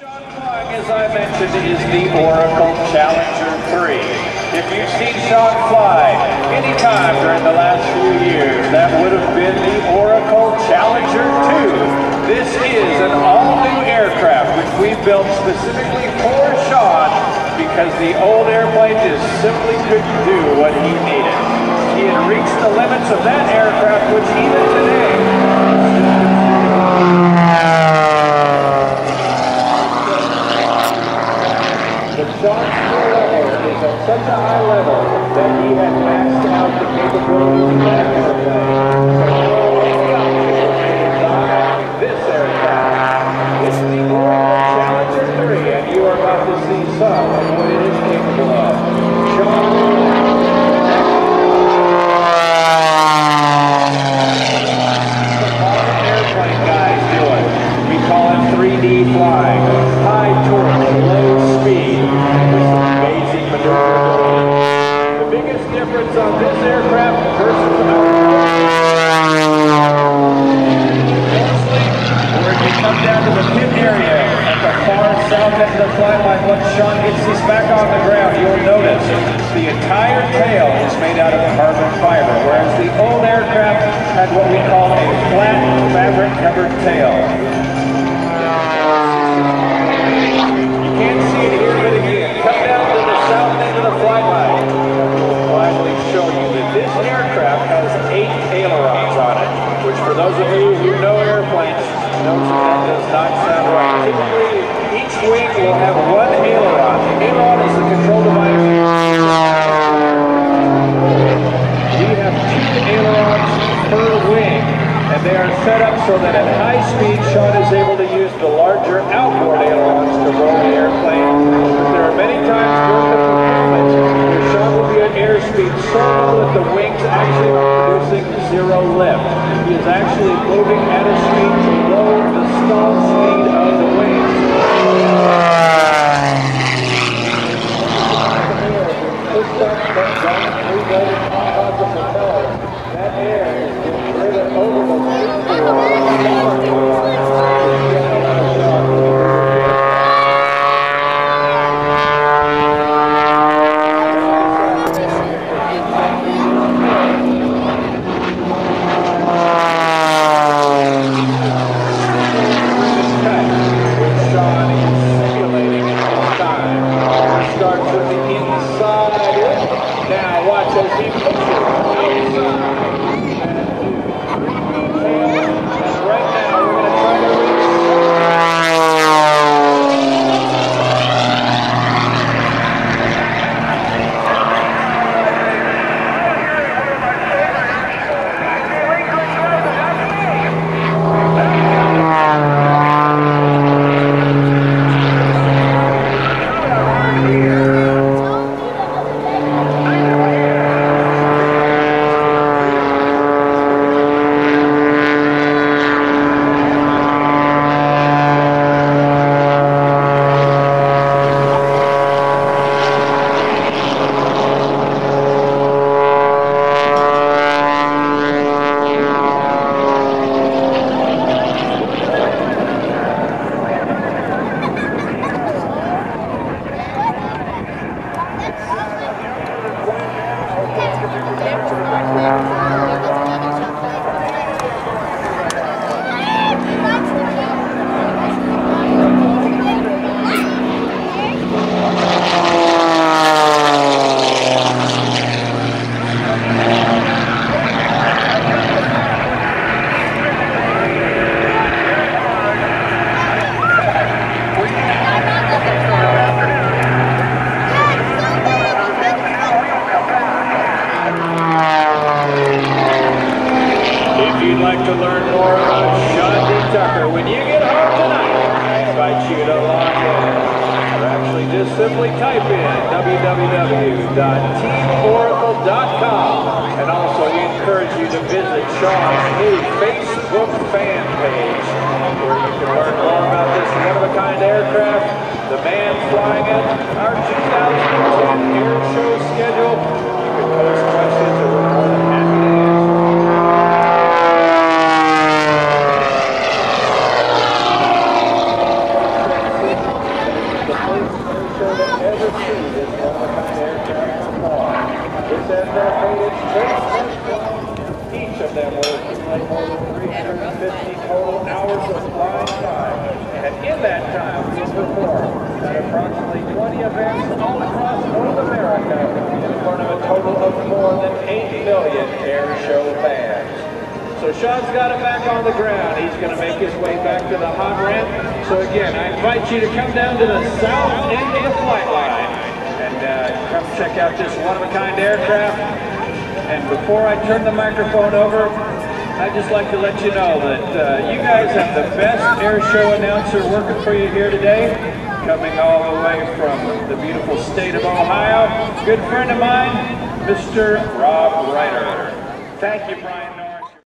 As I mentioned, is the Oracle Challenger 3. If you've seen Sean fly any time during the last few years, that would have been the Oracle Challenger 2. This is an all-new aircraft which we built specifically for Sean because the old airplane just simply couldn't do what he needed. He had reached the limits of that aircraft, which even today Sean's skill level is at such a high level that he had maxed out the capabilities of that airplane. So this aircraft is the Oracle Challenger 3, and you are about to see some of what it is capable of. Sean, all the airplane guys do it. We call it 3D flying. High torque, low speed. The biggest difference on this aircraft versus where you come down to the pit area at the far south end of the flight line, once Sean gets this back on the ground, you'll notice the entire tail is made out of carbon fiber, whereas the old aircraft had what we call a flat fabric-covered tail. You can't see it here, but again, come down to the south end of the flight line. We'll gladly show you that this aircraft has 8 ailerons on it, which for those of you who know airplanes, knows that does not sound right. Typically, each wing will have 1 aileron. The aileron is the control device. We have 2 ailerons per wing, and they are set up so that at high speed, Sean is able to use the larger outboard ailerons to roll the airplane. But there are many times during the performance where Sean will be at airspeed so low that the wings actually are producing 0 lift. He is actually moving at a speed below the stall speed of the wings. That air is driven over the simply type in www.teamoracle.com, and also we encourage you to visit Sean's new Facebook fan page, where you can learn more about this one-of-a-kind aircraft, the man flying it, our 2010 air show schedule. You can post questions and we're more than happy to answer. And in that time, we performed at approximately 20 events all across North America in front of a total of more than 8 million air show fans. So Sean's got it back on the ground. He's going to make his way back to the hot ramp. So again, I invite you to come down to the south end of the flight line and come check out this one-of-a-kind aircraft. And before I turn the microphone over, I'd just like to let you know that you guys have the best air show announcer working for you here today, coming all the way from the beautiful state of Ohio. Good friend of mine, Mr. Rob Ryder. Thank you, Brian.